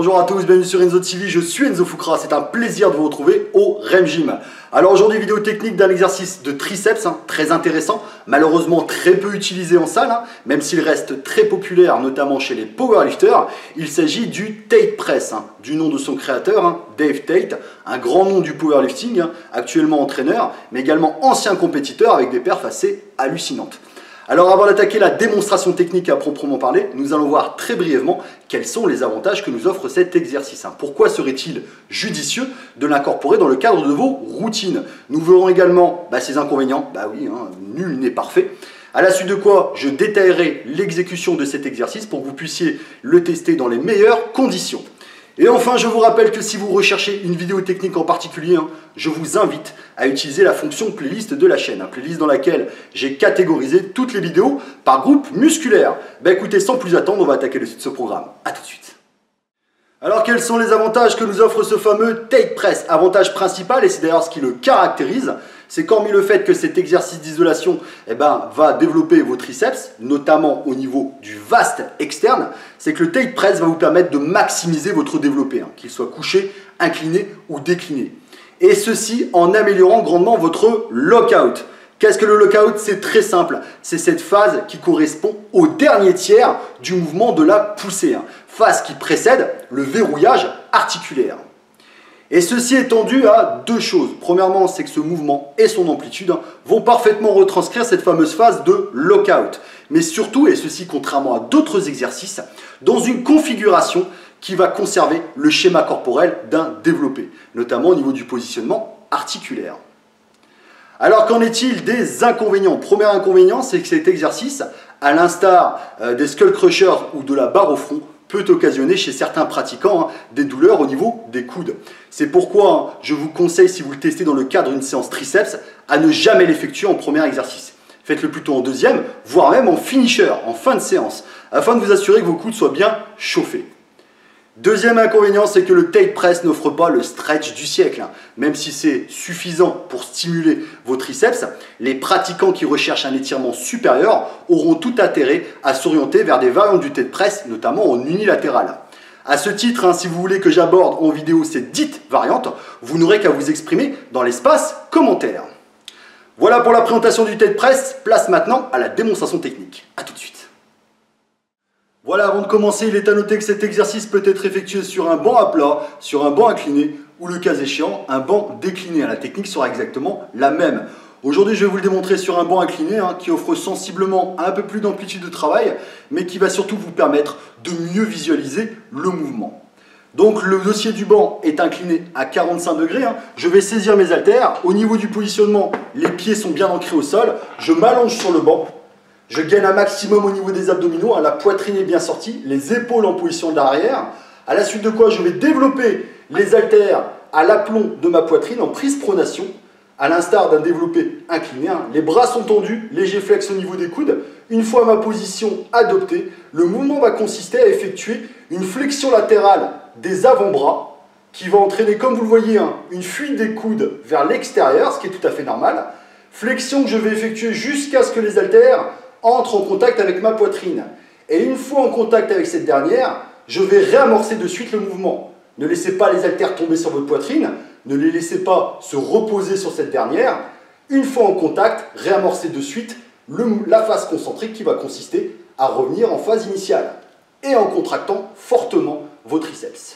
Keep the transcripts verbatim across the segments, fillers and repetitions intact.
bonjour à tous, bienvenue sur Enzo T V, je suis Enzo Foucra, c'est un plaisir de vous retrouver au REM Gym. Alors aujourd'hui, vidéo technique d'un exercice de triceps, hein, très intéressant, malheureusement très peu utilisé en salle, hein, même s'il reste très populaire, notamment chez les powerlifters. Il s'agit du Tate Press, hein, du nom de son créateur, hein, Dave Tate, un grand nom du powerlifting, hein, actuellement entraîneur, mais également ancien compétiteur avec des perfs assez hallucinantes. Alors avant d'attaquer la démonstration technique à proprement parler, nous allons voir très brièvement quels sont les avantages que nous offre cet exercice. Pourquoi serait-il judicieux de l'incorporer dans le cadre de vos routines? Nous verrons également bah, ses inconvénients, bah oui, hein, nul n'est parfait. À la suite de quoi, je détaillerai l'exécution de cet exercice pour que vous puissiez le tester dans les meilleures conditions. Et enfin, je vous rappelle que si vous recherchez une vidéo technique en particulier, hein, je vous invite à utiliser la fonction playlist de la chaîne. Hein, playlist dans laquelle j'ai catégorisé toutes les vidéos par groupe musculaire. Bah écoutez, sans plus attendre, on va attaquer le site de ce programme. A tout de suite. Alors quels sont les avantages que nous offre ce fameux Tate Press? Avantage principal, et c'est d'ailleurs ce qui le caractérise, c'est qu'hormis le fait que cet exercice d'isolation eh ben, va développer vos triceps, notamment au niveau du vaste externe, c'est que le Tate Press va vous permettre de maximiser votre développé, hein, qu'il soit couché, incliné ou décliné. Et ceci en améliorant grandement votre lockout. Qu'est-ce que le lockout? C'est très simple, c'est cette phase qui correspond au dernier tiers du mouvement de la poussée, hein, phase qui précède le verrouillage articulaire. Et ceci est dû à deux choses. Premièrement, c'est que ce mouvement et son amplitude hein, vont parfaitement retranscrire cette fameuse phase de lockout. Mais surtout, et ceci contrairement à d'autres exercices, dans une configuration qui va conserver le schéma corporel d'un développé, notamment au niveau du positionnement articulaire. Alors qu'en est-il des inconvénients? Premier inconvénient, c'est que cet exercice, à l'instar euh, des skull crushers ou de la barre au front, peut occasionner chez certains pratiquants hein, des douleurs au niveau des coudes. C'est pourquoi hein, je vous conseille, si vous le testez dans le cadre d'une séance triceps, à ne jamais l'effectuer en premier exercice. Faites-le plutôt en deuxième, voire même en finisher, en fin de séance, afin de vous assurer que vos coudes soient bien chauffés. Deuxième inconvénient, c'est que le Tate Press n'offre pas le stretch du siècle. Même si c'est suffisant pour stimuler vos triceps, les pratiquants qui recherchent un étirement supérieur auront tout intérêt à s'orienter vers des variantes du Tate Press, notamment en unilatéral. À ce titre, hein, si vous voulez que j'aborde en vidéo ces dites variantes, vous n'aurez qu'à vous exprimer dans l'espace commentaire. Voilà pour la présentation du Tate Press, place maintenant à la démonstration technique. A tout de suite. Voilà, avant de commencer, il est à noter que cet exercice peut être effectué sur un banc à plat, sur un banc incliné ou le cas échéant, un banc décliné. La technique sera exactement la même. Aujourd'hui, je vais vous le démontrer sur un banc incliné hein, qui offre sensiblement un peu plus d'amplitude de travail, mais qui va surtout vous permettre de mieux visualiser le mouvement. Donc le dossier du banc est incliné à quarante-cinq degrés. Hein. Je vais saisir mes haltères. Au niveau du positionnement, les pieds sont bien ancrés au sol. Je m'allonge sur le banc. Je gagne un maximum au niveau des abdominaux, hein, la poitrine est bien sortie, les épaules en position d'arrière. À la suite de quoi, je vais développer les haltères à l'aplomb de ma poitrine en prise pronation, à l'instar d'un développé incliné. Hein. Les bras sont tendus, léger flex au niveau des coudes. Une fois ma position adoptée, le mouvement va consister à effectuer une flexion latérale des avant-bras qui va entraîner, comme vous le voyez, hein, une fuite des coudes vers l'extérieur, ce qui est tout à fait normal. Flexion que je vais effectuer jusqu'à ce que les haltères entre en contact avec ma poitrine. Et une fois en contact avec cette dernière, je vais réamorcer de suite le mouvement. Ne laissez pas les haltères tomber sur votre poitrine, ne les laissez pas se reposer sur cette dernière. Une fois en contact, réamorcez de suite le, la phase concentrique qui va consister à revenir en phase initiale et en contractant fortement vos triceps.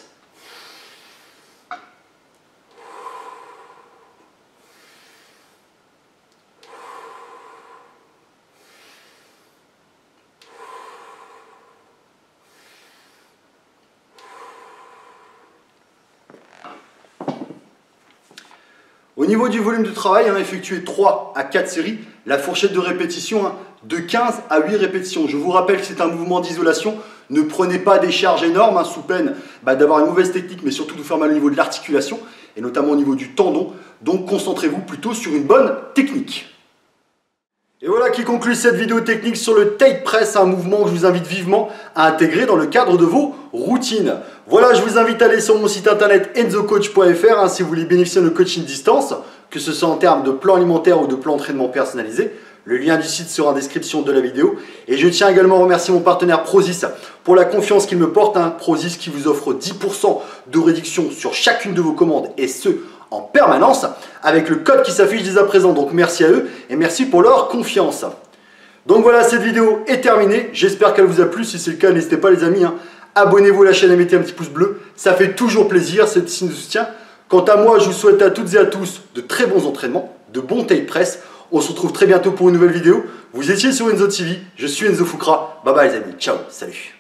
Au niveau du volume de travail, on a effectué trois à quatre séries, la fourchette de répétition hein, de quinze à huit répétitions. Je vous rappelle que c'est un mouvement d'isolation, ne prenez pas des charges énormes hein, sous peine bah, d'avoir une mauvaise technique, mais surtout de vous faire mal au niveau de l'articulation et notamment au niveau du tendon. Donc concentrez-vous plutôt sur une bonne technique. Et voilà qui conclut cette vidéo technique sur le Tate Press, un mouvement que je vous invite vivement à intégrer dans le cadre de vos routines. Voilà, je vous invite à aller sur mon site internet enzo coach point F R hein, si vous voulez bénéficier de coaching distance, que ce soit en termes de plan alimentaire ou de plan d'entraînement personnalisé. Le lien du site sera en description de la vidéo. Et je tiens également à remercier mon partenaire Prozis pour la confiance qu'il me porte. Hein. Prozis qui vous offre dix pour cent de réduction sur chacune de vos commandes et ce, en permanence, avec le code qui s'affiche dès à présent. Donc merci à eux et merci pour leur confiance. Donc voilà, cette vidéo est terminée. J'espère qu'elle vous a plu. Si c'est le cas, n'hésitez pas les amis. Hein. Abonnez-vous à la chaîne et mettez un petit pouce bleu. Ça fait toujours plaisir, c'est le signe de soutien. Quant à moi, je vous souhaite à toutes et à tous de très bons entraînements, de bons taille press. On se retrouve très bientôt pour une nouvelle vidéo. Vous étiez sur Enzo T V, je suis Enzo Foucra. Bye bye les amis, ciao, salut.